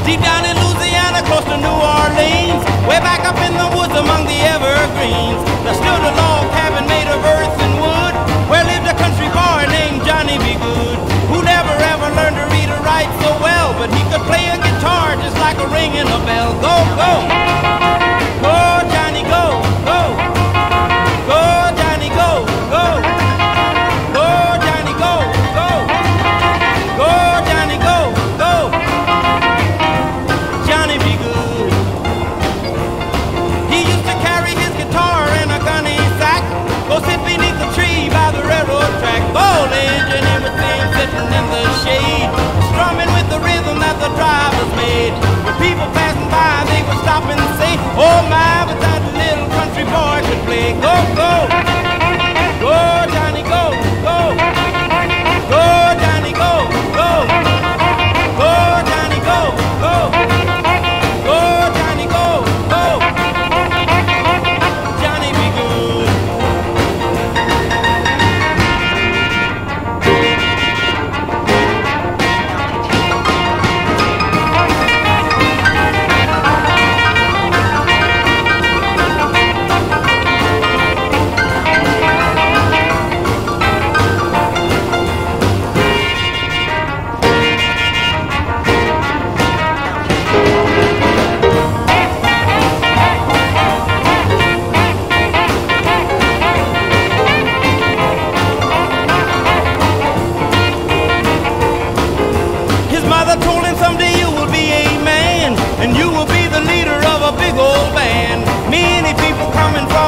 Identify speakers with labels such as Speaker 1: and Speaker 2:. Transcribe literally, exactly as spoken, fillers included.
Speaker 1: Deep down in Louisiana, close to New Orleans, way back up in the woods among the evergreens, there stood a log cabin made of earth and wood, where lived a country boy named Johnny B. Good, who never ever learned to read or write so well, but he could play a guitar just like a ringing a bell. Go, go! Go, Johnny, go, go! Go, Johnny, go, go! Go, Johnny, go, go! Go, Johnny, go, go! Johnny be good. He used to carry his guitar in a gunny sack, go sit beneath the tree by the railroad track, foliage and everything sitting in the shade, strumming with the rhythm that the drivers made. When people passing by, they would stop and say, oh my, but that little country boy could play. Go, go! Go, Johnny, go, go! Go, Johnny, go, go! Go, Johnny, go, go! Go, Johnny, go, go! Johnny be good. His mother told him someday you will be a man, and you will be the leader of a big old band. Many people coming from